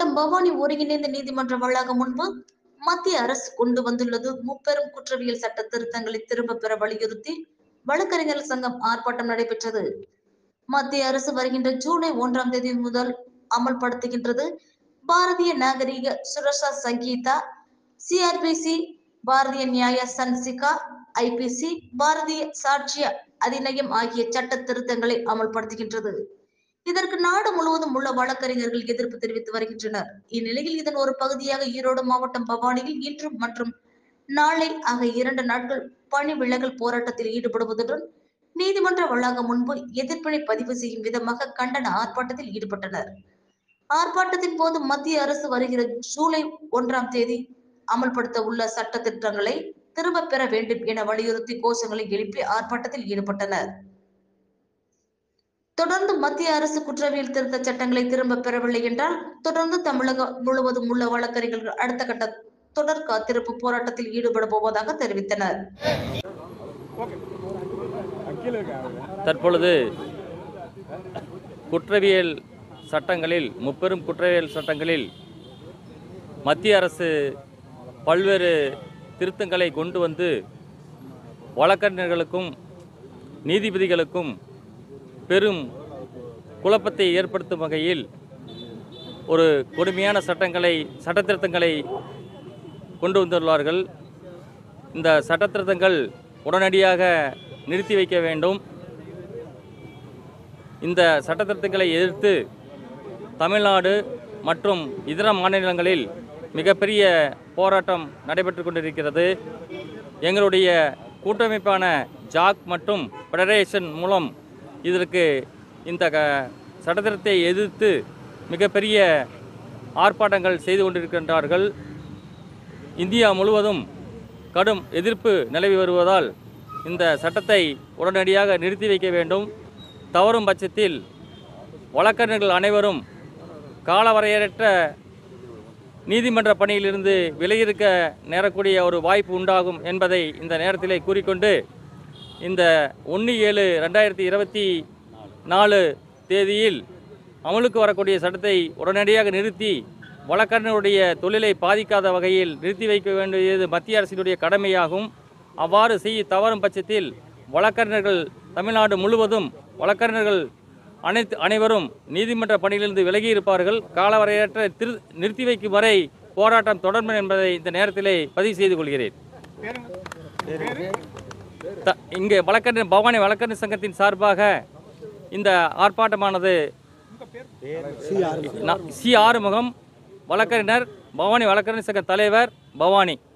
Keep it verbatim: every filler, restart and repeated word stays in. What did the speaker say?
மாவட்டம் பவானி ஒருங்கிணைந்த நீதிமன்ற வளாகம் முன்பு மத்திய அரசு கொண்டு வந்துள்ளது முப்பெரும் குற்றவியல் சட்ட திருத்தங்களை திரும்ப பெற வலியுறுத்தி வழக்கறிஞர் சங்கம் ஆர்ப்பாட்டம் நடைபெற்றது. மத்திய அரசு வருகின்ற ஜூலை ஒன்றாம் தேதி முதல் அமல்படுத்துகின்றது. பாரதிய நாகரிக சுரக்ஷா சங்கீதா, சிஆர்பிசி, பாரதிய நியாய சன்சிகா, ஐபிசி, பாரதிய சாட்சிய அதிநயம் ஆகிய சட்ட திருத்தங்களை அமல்படுத்துகின்றது. இதற்கு நாடு முழுவதும் உள்ள வழக்கறிஞர்கள் எதிர்ப்பு தெரிவித்து வருகின்றனர். இந்நிலையில் இதன் ஒரு பகுதியாக ஈரோடு மாவட்டம் பவானியில் இன்று மற்றும் நாளை ஆகிய இரண்டு நாட்கள் பணி விலகல் போராட்டத்தில் ஈடுபடுவதுடன் நீதிமன்ற வளாகம் முன்பு எதிர்ப்பினை பதிவு செய்யும் விதமாக கண்டன ஆர்ப்பாட்டத்தில் ஈடுபட்டனர். ஆர்ப்பாட்டத்தின் போது மத்திய அரசு வருகிற ஜூலை ஒன்றாம் தேதி அமல்படுத்த உள்ள சட்ட திட்டங்களை திரும்ப பெற வேண்டும் என வலியுறுத்தி கோஷங்களை எழுப்பி ஆர்ப்பாட்டத்தில் ஈடுபட்டனர். தொடர்ந்து மத்திய அரசு குற்றவியல் திருத்த சட்டங்களை திரும்ப பெறவில்லை என்றால் தொடர்ந்து தமிழகம் முழுவதும் உள்ள வழக்கறிஞர்கள் அடுத்த கட்ட தொடர் காத்திருப்பு போராட்டத்தில் ஈடுபட போவதாக தெரிவித்தனர். தற்பொழுது குற்றவியல் சட்டங்களில் முப்பெரும் குற்றவியல் சட்டங்களில் மத்திய அரசு பல்வேறு திருத்தங்களை கொண்டு வந்து வழக்கறிஞர்களுக்கும் நீதிபதிகளுக்கும் பெரும் குழப்பத்தை ஏற்படுத்தும் வகையில் ஒரு கொடுமையான சட்டங்களை சட்ட திருத்தங்களை கொண்டு வந்துள்ளார்கள். இந்த சட்ட திருத்தங்கள் உடனடியாக நிறுத்தி வைக்க வேண்டும். இந்த சட்ட திருத்தங்களை எதிர்த்து தமிழ்நாடு மற்றும் இதர மாநிலங்களில் மிகப்பெரிய போராட்டம் நடைபெற்று கொண்டிருக்கிறது. எங்களுடைய கூட்டமைப்பான ஜாக் மற்றும் ஃபெடரேஷன் மூலம் இதற்கு இந்த சட்டத்திட்டத்தை எதிர்த்து மிகப்பெரிய ஆர்ப்பாட்டங்கள் செய்து கொண்டிருக்கின்றார்கள். இந்தியா முழுவதும் கடும் எதிர்ப்பு நிலவி வருவதால் இந்த சட்டத்தை உடனடியாக நிறுத்தி வைக்க வேண்டும். தவறும் பட்சத்தில் வழக்கறிஞர்கள் அனைவரும் காலவரையற்ற நீதிமன்ற பணியிலிருந்து விலகியிருக்க நேரக்கூடிய ஒரு வாய்ப்பு உண்டாகும் என்பதை இந்த நேரத்திலே கூறிக்கொண்டு இந்த ஒன்று ஏழு ரெண்டாயிரத்தி இருபத்தி நாலு தேதியில் அமலுக்கு வரக்கூடிய சட்டத்தை உடனடியாக நிறுத்தி வழக்கறிஞருடைய தொழிலை பாதிக்காத வகையில் நிறுத்தி வைக்க வேண்டியது மத்திய அரசினுடைய கடமையாகும். அவ்வாறு செய்ய தவறும் பட்சத்தில் வழக்கறிஞர்கள் தமிழ்நாடு முழுவதும் வழக்கறிஞர்கள் அனைத்து அனைவரும் நீதிமன்ற பணியிலிருந்து விலகி இருப்பார்கள். காலவரையற்ற திரு நிறுத்தி வைக்கும் வரை போராட்டம் தொடரும் என்பதை இந்த நேரத்திலே பதிவு செய்து கொள்கிறேன். இங்கே வழக்கறிஞர் பவானி வழக்கறிஞர் சங்கத்தின் சார்பாக இந்த ஆர்ப்பாட்டமானது சி ஆறுமுகம், வழக்கறிஞர், பவானி வழக்கறிஞர் சங்க தலைவர், பவானி.